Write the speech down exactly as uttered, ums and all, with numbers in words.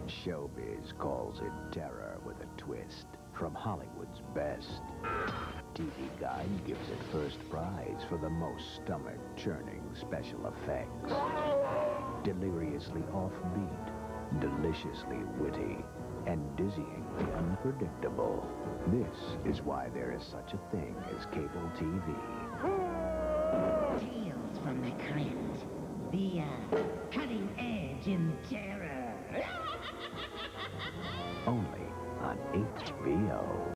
Showbiz calls it terror with a twist from Hollywood's best. T V Guide gives it first prize for the most stomach-churning special effects. Deliriously offbeat, deliciously witty, and dizzyingly unpredictable. This is why there is such a thing as cable T V. Tales from the Crypt. The, uh, cutting edge in terror. Only on H B O.